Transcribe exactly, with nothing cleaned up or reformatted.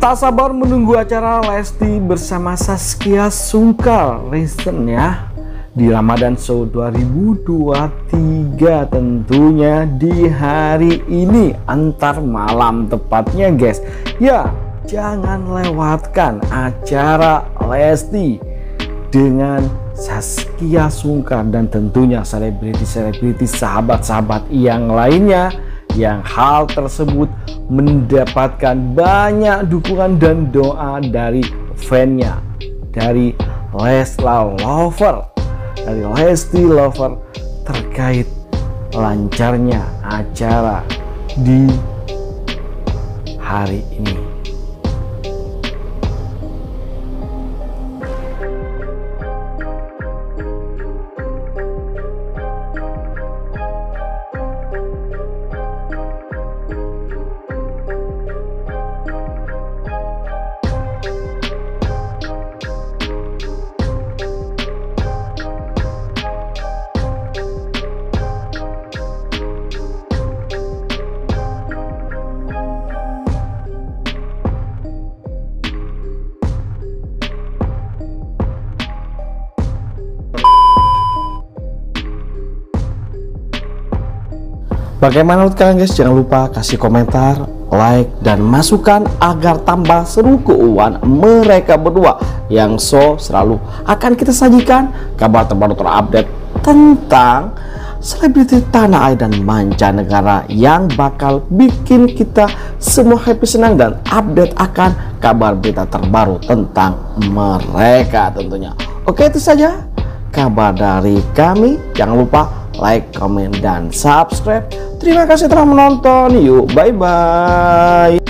Tak sabar menunggu acara Lesti bersama Zaskia Sungkar recent ya di Ramadan Show dua ribu dua puluh tiga, tentunya di hari ini antar malam tepatnya guys. Ya, jangan lewatkan acara Lesti dengan Zaskia Sungkar dan tentunya selebritis-selebritis sahabat-sahabat yang lainnya, yang hal tersebut mendapatkan banyak dukungan dan doa dari fannya, dari Leslar Lover, dari Lesti Lover terkait lancarnya acara di hari ini. Bagaimana menurut kalian guys? Jangan lupa kasih komentar, like, dan masukan agar tambah seru keuangan mereka berdua yang so selalu akan kita sajikan kabar terbaru terupdate tentang selebriti tanah air dan mancanegara yang bakal bikin kita semua happy, senang, dan update akan kabar berita terbaru tentang mereka tentunya. Oke, itu saja kabar dari kami. Jangan lupa like, komen, dan subscribe. Terima kasih telah menonton. Yuk, bye-bye.